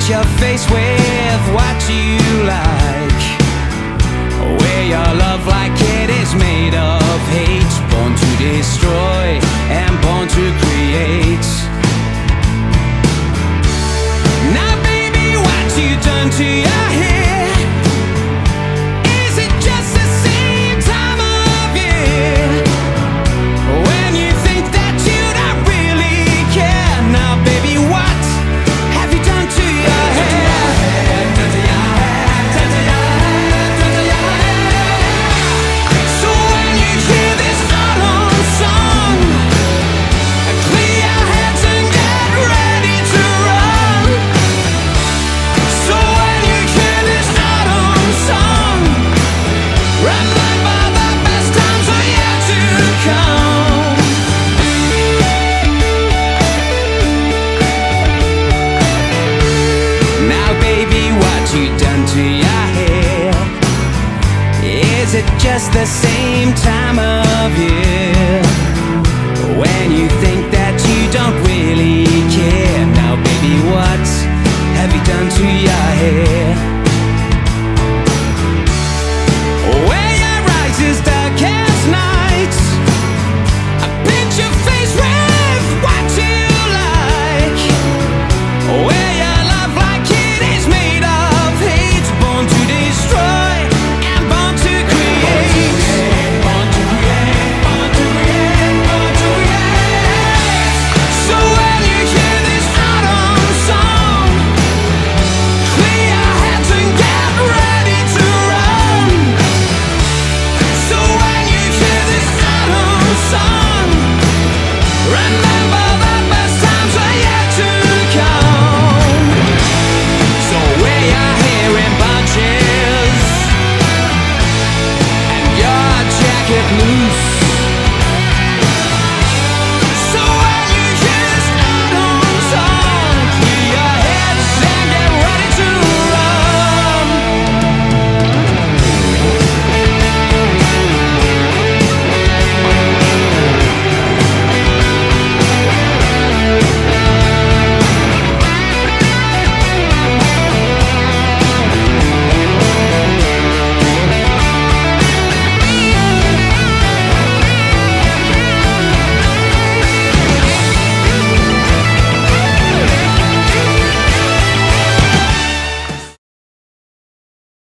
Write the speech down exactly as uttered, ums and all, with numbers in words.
your face with what you like. Wear your love like it is made of hate, born to destroy and born to create. Now baby, what you done to your hair? Is it just the same time of year when you think that you don't really care? Now baby, what have you done to your hair? Done to your hair, done to your hair, done to your hair. So when you hear this autumn song, clear your heads and get ready to run. So when you hear this autumn song, remember the best times are yet to come. Now baby, what you done to your hair? Is it just the same time of year?